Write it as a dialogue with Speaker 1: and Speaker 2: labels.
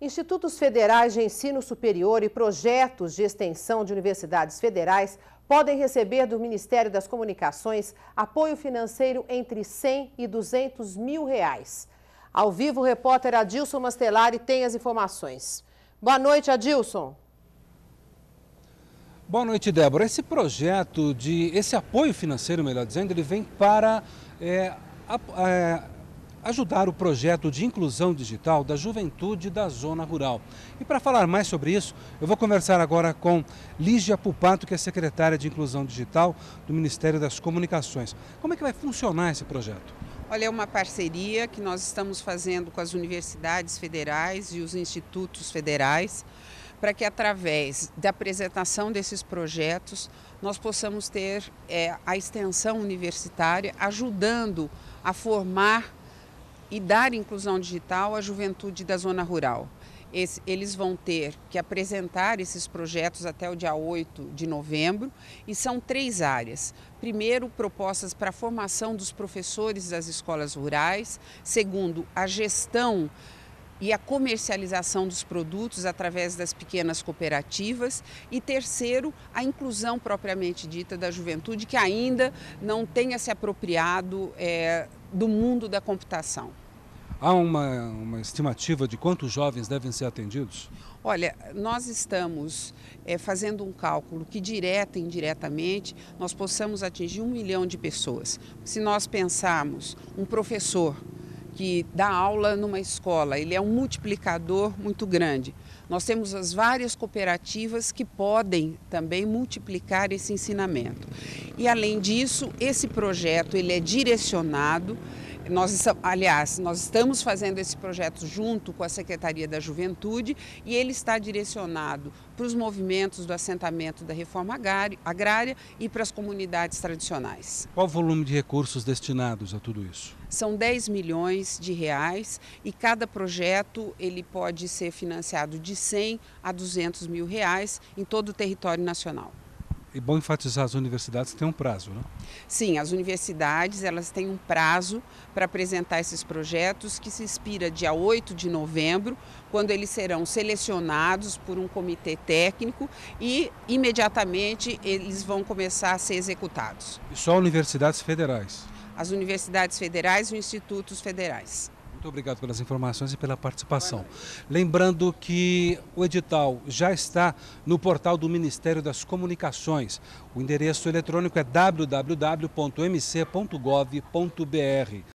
Speaker 1: Institutos federais de ensino superior e projetos de extensão de universidades federais podem receber do Ministério das Comunicações apoio financeiro entre R$100 e R$200 mil. Ao vivo, o repórter Adilson Mastelari tem as informações. Boa noite, Adilson.
Speaker 2: Boa noite, Débora. Esse apoio financeiro, melhor dizendo, ele vem para ajudar o projeto de inclusão digital da juventude da zona rural. E para falar mais sobre isso, eu vou conversar agora com Lígia Pupato, que é secretária de Inclusão Digital do Ministério das Comunicações. Como é que vai funcionar esse projeto?
Speaker 3: Olha, é uma parceria que nós estamos fazendo com as universidades federais e os institutos federais, para que através da apresentação desses projetos nós possamos ter a extensão universitária ajudando a formar e dar inclusão digital à juventude da zona rural. Eles vão ter que apresentar esses projetos até o dia 8 de novembro e são 3 áreas. Primeiro, propostas para a formação dos professores das escolas rurais. Segundo, a gestão e a comercialização dos produtos através das pequenas cooperativas. E terceiro, a inclusão propriamente dita da juventude que ainda não tenha se apropriado do mundo da computação.
Speaker 2: Há uma estimativa de quantos jovens devem ser atendidos?
Speaker 3: Olha, nós estamos fazendo um cálculo que direta e indiretamente nós possamos atingir 1 milhão de pessoas. Se nós pensarmos um professor que dá aula numa escola, ele é um multiplicador muito grande. Nós temos as várias cooperativas que podem também multiplicar esse ensinamento. E além disso, esse projeto ele é direcionado. Nós estamos fazendo esse projeto junto com a Secretaria da Juventude e ele está direcionado para os movimentos do assentamento da reforma agrária e para as comunidades tradicionais.
Speaker 2: Qual o volume de recursos destinados a tudo isso?
Speaker 3: São 10 milhões de reais e cada projeto ele pode ser financiado de 100 a 200 mil reais em todo o território nacional.
Speaker 2: É bom enfatizar, as universidades têm um prazo, né?
Speaker 3: Sim, as universidades elas têm um prazo para apresentar esses projetos que se expira dia 8 de novembro, quando eles serão selecionados por um comitê técnico e imediatamente eles vão começar a ser executados.
Speaker 2: E só universidades federais?
Speaker 3: As universidades federais e os institutos federais.
Speaker 2: Muito obrigado pelas informações e pela participação. Lembrando que o edital já está no portal do Ministério das Comunicações. O endereço eletrônico é www.mc.gov.br.